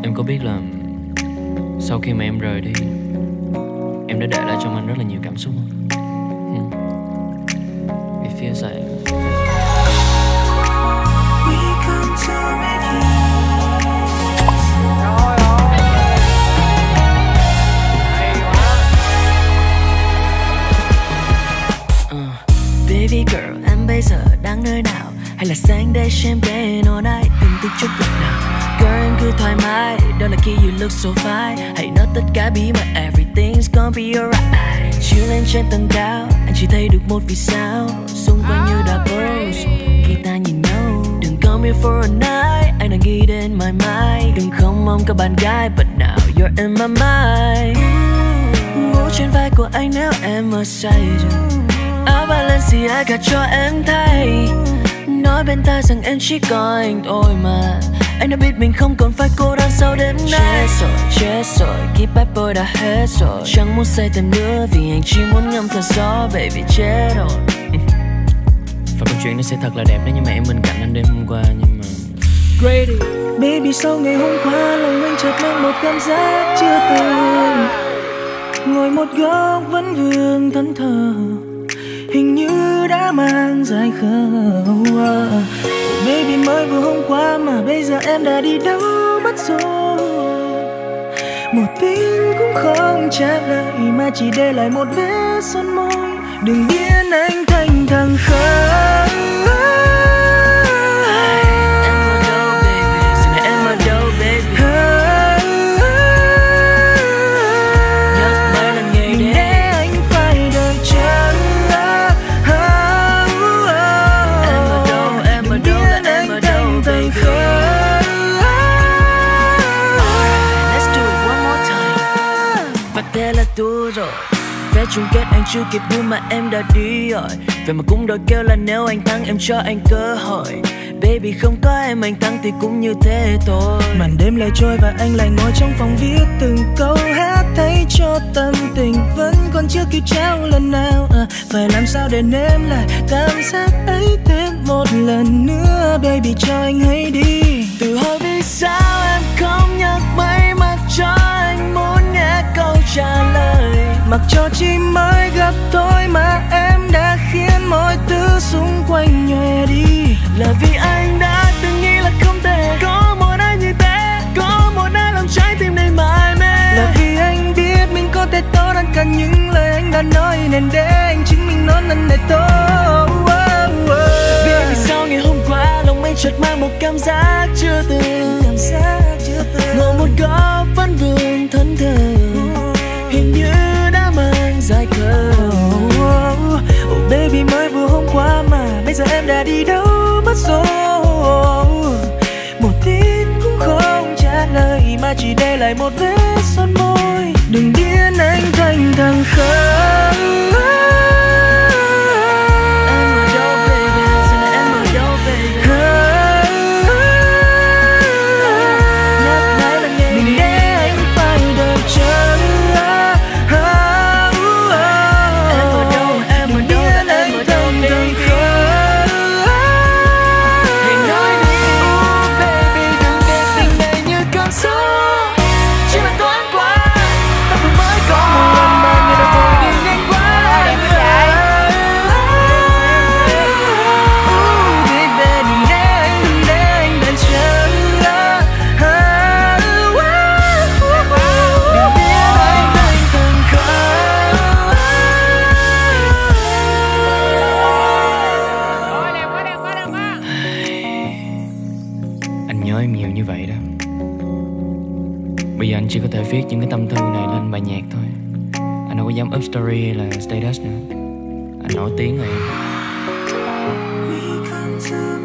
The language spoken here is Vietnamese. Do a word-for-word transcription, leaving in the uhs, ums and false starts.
Em có biết là sau khi mà em rời đi, em đã để lại trong anh rất là nhiều cảm xúc không? Hmm. Vì phía dậy Baby girl, em bây giờ đang nơi nào? Hay là sáng đây champagne all night? Đừng tiếc chút giọt nào. Girl, em cứ thoải mái. Đó là khi you look so fine. Hãy nói tất cả bí mật. Everything's gonna be alright. Chill lên trên tầng cao, anh chỉ thấy được một vì sao. Xung quanh như đã pose khi ta nhìn nhau. Đừng come here for a night. Anh đang nghĩ đến mãi mãi. Đừng không mong có bạn gái, but now you're in my mind. Ngủ trên vai của anh nếu em ở say rồi. Áo Balenciaga cho em thay. Nói bên tai rằng em chỉ có anh thôi mà. Anh đã biết mình không còn phải cô đơn sau đêm nay. Chết rồi, chết rồi, keep bad boy đã hết rồi. Chẳng muốn say thêm nữa vì anh chỉ muốn ngâm thở gió. Baby chết rồi. Và câu chuyện nó sẽ thật là đẹp nếu như mà em bên cạnh anh đêm hôm qua. Nhưng mà Grady. Baby sau ngày hôm qua lòng anh chợt mang một cảm giác chưa từng. Ngồi một góc vẫn vương thẫn thờ. Hình như đã mang dài khờ. Oh, baby mới vừa hôm qua mà bây giờ em đã đi đâu mất rồi. Một tin cũng không trả lời mà chỉ để lại một vết son môi. Đừng biến anh thành thằng khờ. Rồi vé chung kết anh chưa kịp mua mà em đã đi rồi. Vậy mà cũng đòi kêu là nếu anh thắng em cho anh cơ hội. Baby không có em anh thắng thì cũng như thế thôi. Màn đêm lại trôi và anh lại ngồi trong phòng viết từng câu hát. Thấy cho tâm tình vẫn còn chưa kịp trao lần nào. à, Phải làm sao để nếm lại cảm giác ấy thêm một lần nữa. Baby cho anh hãy đi. Tự hỏi vì sao em không nhắc máy mắt cho anh muốn nghe câu trả lời. Mặc cho chỉ mới gặp thôi mà em đã khiến mọi thứ xung quanh nhòe đi. Là vì anh đã từng nghĩ là không thể có một ai như thế. Có một ai làm trái tim này mãi mê. Là vì anh biết mình có thể tốt hơn cả những lời anh đã nói. Nên để anh chứng minh nó lần này tốt. oh, oh, oh. Baby sau ngày hôm qua lòng anh chợt mang một cảm giác chưa từng. Cảm giác chưa từng. Ngồi một góc vẫn vương thẫn thờ. Hình như đã mang dài khờ. oh, oh, oh, baby mới vừa hôm qua mà bây giờ em đã đi đâu mất rồi. Một tin cũng không trả lời mà chỉ để lại một vết son môi. Đừng biến anh thành thằng khờ. Em ở đâu baby, giờ này em ở đâu baby. Nhắc mãi là nghe đừng để anh phải đợi chờ. Bây giờ anh chỉ có thể viết những cái tâm thư này lên bài nhạc thôi. Anh đâu có dám up story hay là status nữa. Anh nổi tiếng rồi em.